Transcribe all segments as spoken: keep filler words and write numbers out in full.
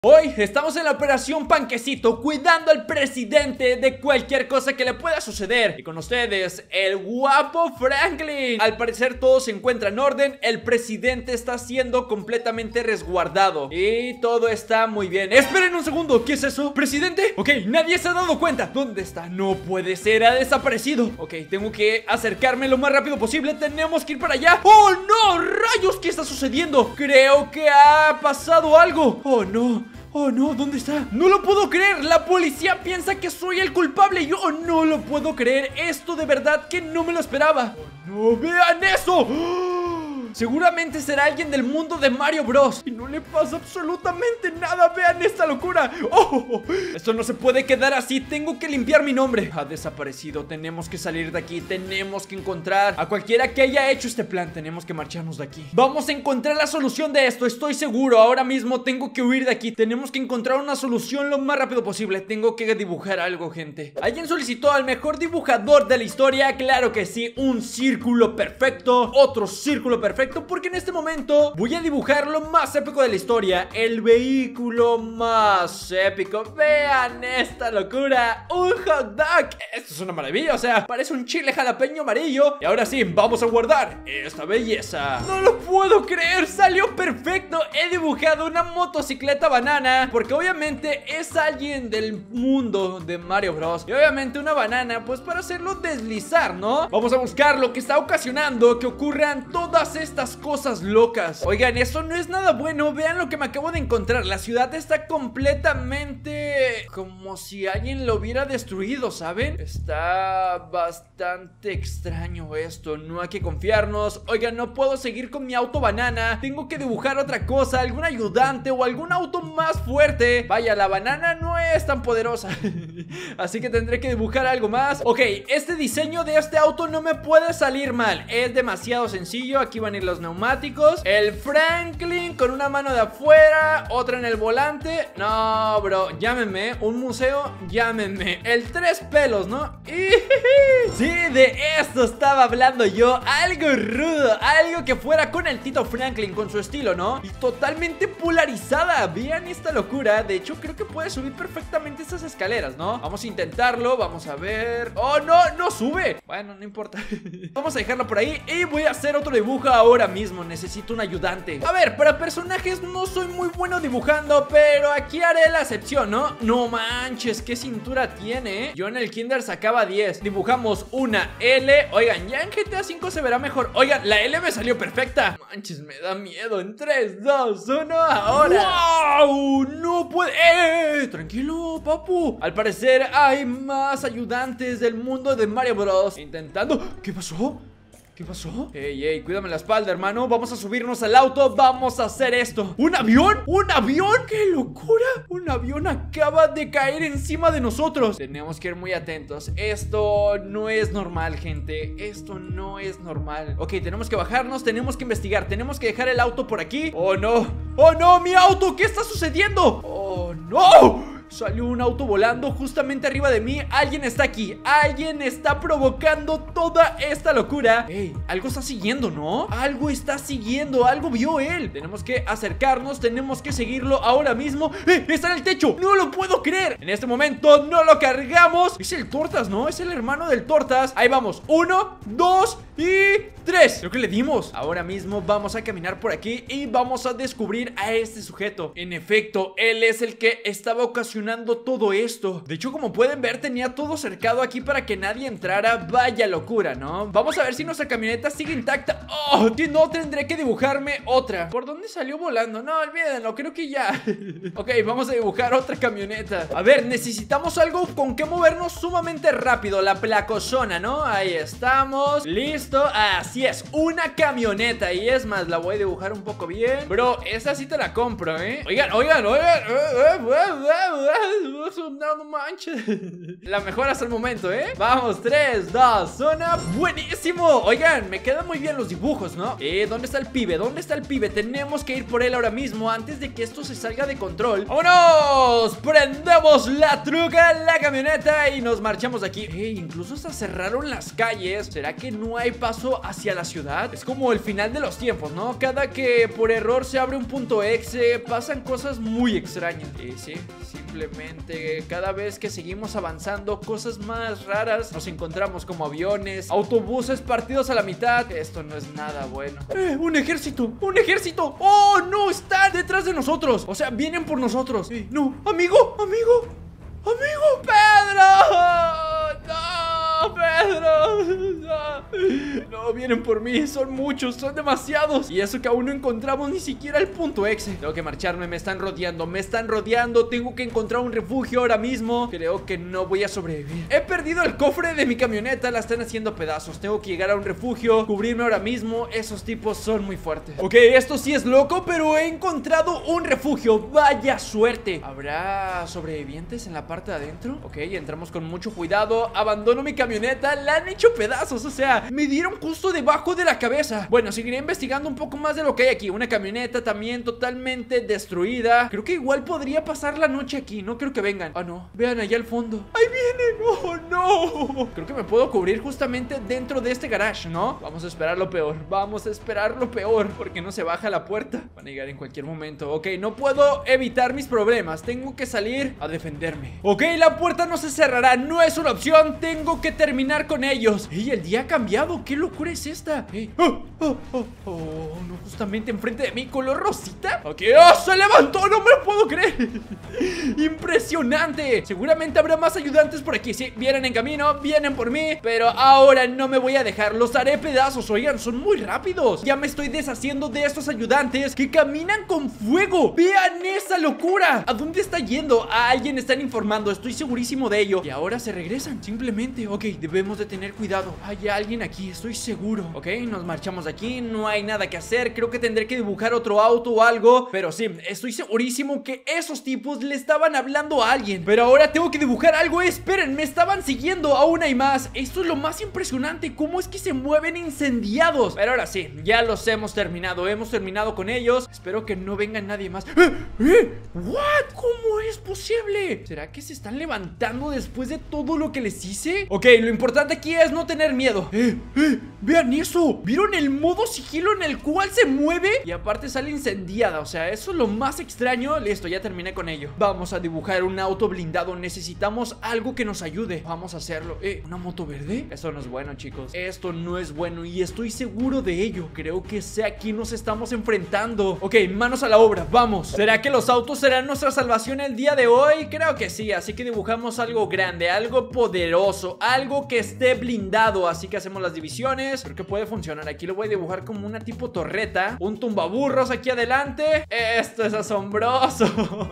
Hoy estamos en la operación Panquecito, cuidando al presidente de cualquier cosa que le pueda suceder. Y con ustedes, el guapo Franklin. Al parecer todo se encuentra en orden. El presidente está siendo completamente resguardado y todo está muy bien. Esperen un segundo, ¿qué es eso? ¿Presidente? Ok, nadie se ha dado cuenta. ¿Dónde está? No puede ser, ha desaparecido. Ok, tengo que acercarme lo más rápido posible. Tenemos que ir para allá. ¡Oh, no! ¡Rayos! ¿Qué está sucediendo? Creo que ha pasado algo. ¡Oh, no! Oh no, ¿dónde está? No lo puedo creer, la policía piensa que soy el culpable. Yo no lo puedo creer, esto de verdad que no me lo esperaba. Oh no, vean eso. Seguramente será alguien del mundo de Mario Bros. Y no le pasa absolutamente nada. Vean esta locura. Oh, esto no se puede quedar así. Tengo que limpiar mi nombre. Ha desaparecido. Tenemos que salir de aquí. Tenemos que encontrar a cualquiera que haya hecho este plan. Tenemos que marcharnos de aquí. Vamos a encontrar la solución de esto. Estoy seguro. Ahora mismo tengo que huir de aquí. Tenemos que encontrar una solución lo más rápido posible. Tengo que dibujar algo, gente. ¿Alguien solicitó al mejor dibujador de la historia? Claro que sí. Un círculo perfecto. Otro círculo perfecto. Porque en este momento voy a dibujar lo más épico de la historia. El vehículo más épico. Vean esta locura. Un hot dog. Esto es una maravilla, o sea, parece un chile jalapeño amarillo. Y ahora sí, vamos a guardar esta belleza. No lo puedo creer, salió perfecto. He dibujado una motocicleta banana, porque obviamente es alguien del mundo de Mario Bros. Y obviamente una banana, pues para hacerlo deslizar, ¿no? Vamos a buscar lo que está ocasionando que ocurran todas estas Estas cosas locas. Oigan, eso no es nada bueno. Vean lo que me acabo de encontrar. La ciudad está completamente como si alguien lo hubiera destruido, ¿saben? Está bastante extraño esto. No hay que confiarnos. Oigan, no puedo seguir con mi auto banana. Tengo que dibujar otra cosa, algún ayudante o algún auto más fuerte. Vaya, la banana no es tan poderosa. Así que tendré que dibujar algo más. Ok, este diseño de este auto no me puede salir mal. Es demasiado sencillo. Aquí van a ir los neumáticos. El Franklin con una mano de afuera, otra en el volante. No, bro, llámenme. Un museo, llámenme. El tres pelos, ¿no? Sí, de esto estaba hablando yo. Algo rudo, algo que fuera con el Tito Franklin, con su estilo, ¿no? Y totalmente polarizada. Vean esta locura. De hecho, creo que puede subir perfectamente estas escaleras, ¿no? Vamos a intentarlo, vamos a ver. ¡Oh, no! ¡No sube! Bueno, no importa. Vamos a dejarlo por ahí y voy a hacer otro dibujo ahora mismo. Necesito un ayudante. A ver, para personajes no soy muy bueno dibujando, pero aquí haré la excepción, ¿no? No manches, qué cintura tiene, ¿eh? Yo en el kinder sacaba diez. Dibujamos una L. Oigan, ya en G T A cinco se verá mejor. Oigan, la L me salió perfecta. Manches, me da miedo. En tres, dos, uno, ahora. ¡Wow! No puede... ¡Eh! Tranquilo, papu. Al parecer hay más ayudantes del mundo de Mario Bros. Intentando... ¿Qué pasó? ¿Qué pasó? Ey, ey, cuídame la espalda, hermano. Vamos a subirnos al auto, vamos a hacer esto. ¿Un avión? ¿Un avión? ¡Qué locura! Un avión acaba de caer encima de nosotros. Tenemos que ir muy atentos. Esto no es normal, gente. Esto no es normal. Ok, tenemos que bajarnos, tenemos que investigar. Tenemos que dejar el auto por aquí. ¡Oh, no! ¡Oh, no! ¡Mi auto! ¿Qué está sucediendo? ¡Oh, no! Salió un auto volando justamente arriba de mí. Alguien está aquí. Alguien está provocando toda esta locura. Ey, algo está siguiendo, ¿no? Algo está siguiendo. Algo vio él. Tenemos que acercarnos. Tenemos que seguirlo ahora mismo. ¡Eh! Está en el techo. No lo puedo creer. En este momento no lo cargamos. Es el Tortas, ¿no? Es el hermano del Tortas. Ahí vamos. Uno, dos y tres. Creo que le dimos. Ahora mismo vamos a caminar por aquí y vamos a descubrir a este sujeto. En efecto, él es el que estaba ocasionando todo esto. De hecho, como pueden ver, tenía todo cercado aquí para que nadie entrara. Vaya locura, ¿no? Vamos a ver si nuestra camioneta sigue intacta. ¡Oh! Que no tendré que dibujarme otra. ¿Por dónde salió volando? No, olvídenlo, creo que ya. Ok, vamos a dibujar otra camioneta. A ver, necesitamos algo con que movernos sumamente rápido. La placozona, ¿no? Ahí estamos. Listo, así es, una camioneta. Y es más, la voy a dibujar un poco bien. Bro, esa sí te la compro, ¿eh? Oigan, oigan, oigan. No manches. La mejor hasta el momento, ¿eh? Vamos, tres, dos, uno. ¡Buenísimo! Oigan, me quedan muy bien los dibujos, ¿no? Eh, ¿dónde está el pibe? ¿Dónde está el pibe? Tenemos que ir por él ahora mismo antes de que esto se salga de control. ¡Vámonos! Prendemos la truca, la camioneta y nos marchamos de aquí. Eh, incluso hasta cerraron las calles. ¿Será que no hay paso hacia hacia la ciudad. Es como el final de los tiempos, ¿no? Cada que por error se abre un punto exe, pasan cosas muy extrañas. Y sí, simplemente cada vez que seguimos avanzando, cosas más raras. Nos encontramos como aviones, autobuses partidos a la mitad. Esto no es nada bueno. Eh, un ejército, un ejército. ¡Oh, no! Están detrás de nosotros. O sea, vienen por nosotros. Eh, no, amigo, amigo, amigo. ¡Pedro! ¡No, Pedro! No. No, vienen por mí. Son muchos, son demasiados. Y eso que aún no encontramos ni siquiera el punto exe. Tengo que marcharme, me están rodeando, me están rodeando. Tengo que encontrar un refugio ahora mismo. Creo que no voy a sobrevivir. He perdido el cofre de mi camioneta, la están haciendo pedazos. Tengo que llegar a un refugio, cubrirme ahora mismo. Esos tipos son muy fuertes. Ok, esto sí es loco, pero he encontrado un refugio. Vaya suerte. ¿Habrá sobrevivientes en la parte de adentro? Ok, entramos con mucho cuidado. Abandono mi camioneta, la han hecho pedazos. O sea, me dieron justo debajo de la cabeza. Bueno, seguiré investigando un poco más de lo que hay aquí. Una camioneta también totalmente destruida. Creo que igual podría pasar la noche aquí. No creo que vengan. Ah, no, vean allá al fondo. ¡Ahí vienen! ¡Oh, no! Creo que me puedo cubrir justamente dentro de este garage, ¿no? Vamos a esperar lo peor. Vamos a esperar lo peor, porque no se baja la puerta. Van a llegar en cualquier momento. Ok, no puedo evitar mis problemas. Tengo que salir a defenderme. Ok, la puerta no se cerrará. No es una opción. Tengo que terminar con ellos. ¡Ey, el día ha cambiado! ¿Qué locura es esta? ¡Ey! ¡Oh, oh, oh, oh! No, justamente enfrente de mí, color rosita. Ok, ¡oh! ¡Se levantó! ¡No me lo puedo creer! ¡Impresionante! Seguramente habrá más ayudantes por aquí. Sí, vienen en camino, vienen por mí. Pero ahora no me voy a dejar. Los haré pedazos. Oigan, son muy rápidos. Ya me estoy deshaciendo de estos ayudantes que caminan con fuego. ¡Vean esa locura! ¿A dónde está yendo? A alguien están informando. Estoy segurísimo de ello. Y ahora se regresan, simplemente. Ok, debemos de tener cuidado. Hay alguien aquí, estoy seguro. Ok, nos marchamos de aquí. No hay nada que hacer. Creo que tendré que dibujar otro auto o algo. Pero sí, estoy segurísimo que esos tipos le estaban hablando a alguien. Pero ahora tengo que dibujar algo. Esperen, me estaban siguiendo. Aún hay más. Esto es lo más impresionante. ¿Cómo es que se mueven incendiados? Pero ahora sí, ya los hemos terminado. Hemos terminado con ellos. Espero que no venga nadie más. ¿Eh? ¿Eh? ¿What? ¿Cómo es posible? ¿Será que se están levantando después de todo lo que les hice? Ok, lo importante aquí es no tener miedo. ¡Eh! ¡Eh! ¡Vean eso! ¿Vieron el modo sigilo en el cual se mueve? Y aparte sale incendiada. O sea, eso es lo más extraño. Listo, ya terminé con ello. Vamos a dibujar un auto blindado. Necesitamos algo que nos ayude. Vamos a hacerlo. ¿Eh? ¿Una moto verde? Esto no es bueno, chicos. Esto no es bueno y estoy seguro de ello. Creo que sé a quién nos estamos enfrentando. Ok, manos a la obra, vamos. ¿Será que los autos serán nuestra salvación el día de hoy? Creo que sí, así que dibujamos algo grande, algo poderoso, algo que esté blindado. Así que hacemos las divisiones. Creo que puede funcionar. Aquí lo voy a dibujar como una tipo torreta. Un tumbaburros aquí adelante. Esto es asombroso.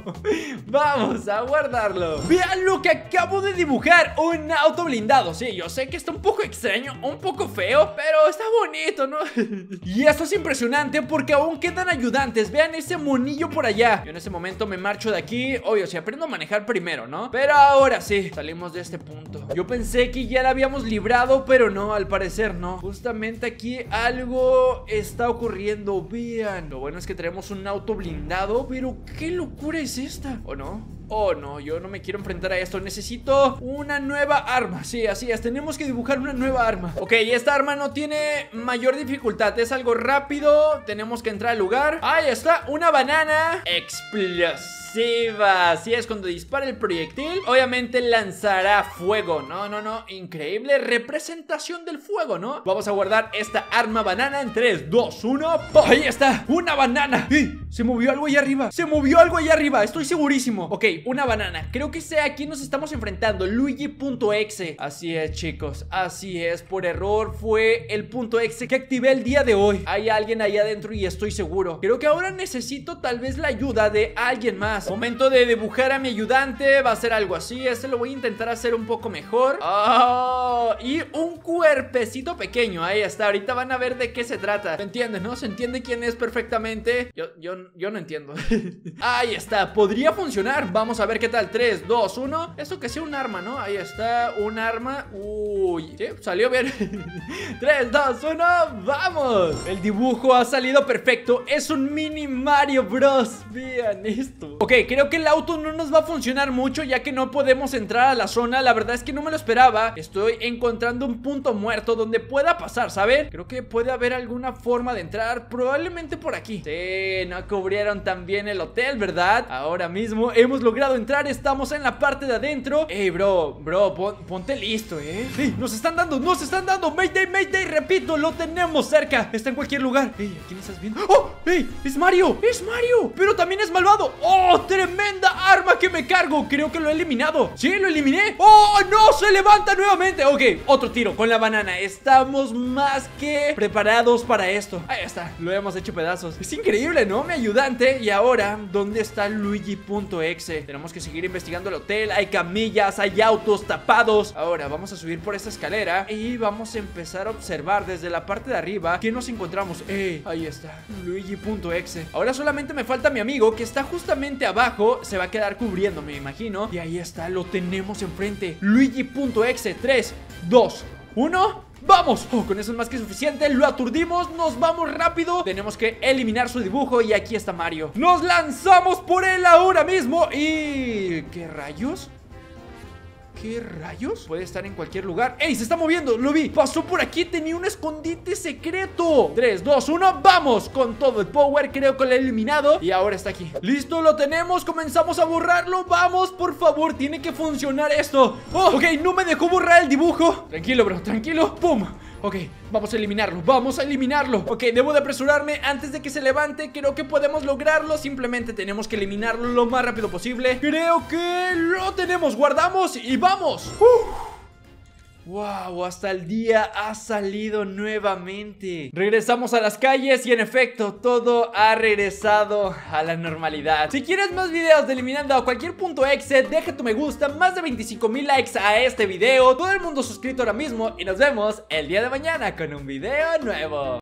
Vamos a guardarlo. Vean lo que acabo de dibujar. Un auto blindado. Sí, yo sé que está un poco extraño, un poco feo, pero está bonito, ¿no? Y esto es impresionante porque aún quedan ayudantes. Vean ese monillo por allá. Yo en ese momento me marcho de aquí. Obvio, si aprendo a manejar primero, ¿no? Pero ahora sí, salimos de este punto. Yo pensé que ya la habíamos librado, pero no, al parecer no. Justamente aquí algo está ocurriendo. Vean, lo bueno es que tenemos un auto blindado. Pero ¿qué locura es esta? ¿O no? Oh, no, yo no me quiero enfrentar a esto. Necesito una nueva arma. Sí, así es, tenemos que dibujar una nueva arma. Ok, esta arma no tiene mayor dificultad. Es algo rápido, tenemos que entrar al lugar. Ahí está, una banana explosiva. Así es, cuando dispara el proyectil obviamente lanzará fuego. No, no, no, increíble representación del fuego, ¿no? Vamos a guardar esta arma banana en tres, dos, uno. Ahí está, una banana. ¡Eh! Se movió algo allá arriba. Se movió algo allá arriba, estoy segurísimo. Ok, una banana. Creo que sé a quién nos estamos enfrentando. Luigi.exe. Así es, chicos. Así es. Por error fue el punto exe que activé el día de hoy. Hay alguien ahí adentro y estoy seguro. Creo que ahora necesito tal vez la ayuda de alguien más. Momento de dibujar a mi ayudante. Va a ser algo así. Este lo voy a intentar hacer un poco mejor. Oh, y un cuerpecito pequeño. Ahí está. Ahorita van a ver de qué se trata. ¿Se entiende, no? ¿Se entiende quién es perfectamente? Yo, yo, yo no entiendo. Ahí está. Podría funcionar. Vamos a ver qué tal. tres, dos, uno. Esto que sea un arma, ¿no? Ahí está, un arma. Uy, sí, salió bien. tres, dos, uno, ¡vamos! El dibujo ha salido perfecto. Es un mini Mario Bros. Vean esto. Ok, Ok, creo que el auto no nos va a funcionar mucho, ya que no podemos entrar a la zona. La verdad es que no me lo esperaba. Estoy encontrando un punto muerto donde pueda pasar, ¿saben? Creo que puede haber alguna forma de entrar, probablemente por aquí. Sí, no cubrieron tan bien el hotel, ¿verdad? Ahora mismo hemos logrado entrar, estamos en la parte de adentro. Ey, bro, bro, pon, ponte listo, ¿eh? Ey, nos están dando, nos están dando. Mayday, Mayday, repito, lo tenemos cerca. Está en cualquier lugar. Ey, ¿a quién estás viendo? ¡Oh! ¡Ey! ¡Es Mario! ¡Es Mario! Pero también es malvado. ¡Oh! ¡Tremenda arma que me cargo! Creo que lo he eliminado. ¡Sí, lo eliminé! ¡Oh, no! ¡Se levanta nuevamente! Ok, otro tiro con la banana. Estamos más que preparados para esto. Ahí está, lo hemos hecho pedazos. Es increíble, ¿no? Mi ayudante. Y ahora, ¿dónde está Luigi.exe? Tenemos que seguir investigando el hotel. Hay camillas, hay autos tapados. Ahora, vamos a subir por esta escalera y vamos a empezar a observar desde la parte de arriba que nos encontramos. ¡Eh! Ahí está, Luigi.exe. Ahora solamente me falta mi amigo, que está justamente abajo. Se va a quedar cubriendo, me imagino. Y ahí está, lo tenemos enfrente. Luigi.exe. tres, dos, uno. ¡Vamos! Oh, con eso es más que suficiente. Lo aturdimos, nos vamos rápido. Tenemos que eliminar su dibujo. Y aquí está Mario. Nos lanzamos por él ahora mismo. Y... ¿qué rayos? ¿Qué rayos? Puede estar en cualquier lugar. ¡Ey! Se está moviendo, lo vi. Pasó por aquí, tenía un escondite secreto. tres, dos, uno, ¡vamos! Con todo el power, creo que lo he eliminado. Y ahora está aquí. Listo, lo tenemos, comenzamos a borrarlo. Vamos, por favor, tiene que funcionar esto. Oh, ok, no me dejó borrar el dibujo. Tranquilo, bro, tranquilo. ¡Pum! Ok, vamos a eliminarlo, vamos a eliminarlo. Ok, debo de apresurarme antes de que se levante. Creo que podemos lograrlo, simplemente tenemos que eliminarlo lo más rápido posible. Creo que lo tenemos, guardamos y vamos. Uf. Wow, hasta el día ha salido nuevamente. Regresamos a las calles y en efecto todo ha regresado a la normalidad. Si quieres más videos de eliminando a cualquier punto exe, deja tu me gusta, más de veinticinco mil likes a este video. Todo el mundo suscrito ahora mismo y nos vemos el día de mañana con un video nuevo.